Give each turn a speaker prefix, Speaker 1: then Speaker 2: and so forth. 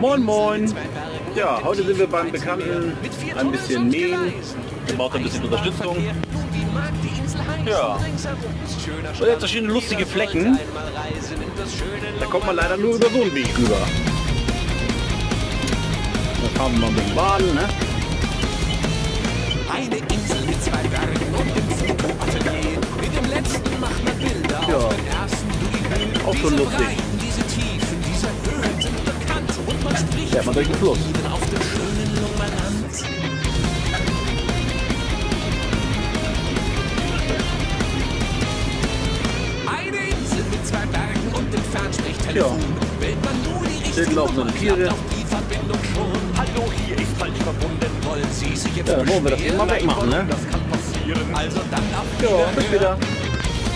Speaker 1: Moin Moin! Ja, heute sind wir beim Bekannten ein bisschen mähen. Der braucht ein bisschen Unterstützung. Ja, und jetzt verschiedene lustige Flecken. Da kommt man leider nur über so einen Weg rüber. Da fahren wir mal ein bisschen baden, ne?
Speaker 2: Eine Insel mit zwei Bergen und dem Fotoatelier. Mit dem letzten macht man Bilder
Speaker 1: Ja.
Speaker 2: auf den ersten.
Speaker 1: Auch schon lustig.
Speaker 2: Diese Tiefen, diese Höhen sind bekannt. Und man spricht
Speaker 1: Fährt man durch den Fluss.
Speaker 2: auf dem schönen Lummerland. Eine Insel mit zwei Bergen und entfernt spricht Telefon. Wählt man nur die richtige
Speaker 1: laufende Tiere.
Speaker 2: Auch die Verbindung schon. Hallo, hier ist falsch verbunden. Wollen Sie sich jetzt
Speaker 1: Ja, dann wollen wir das mal wegmachen, ne?
Speaker 2: Das kann passieren. Also dann auf
Speaker 1: Ja, bis wieder.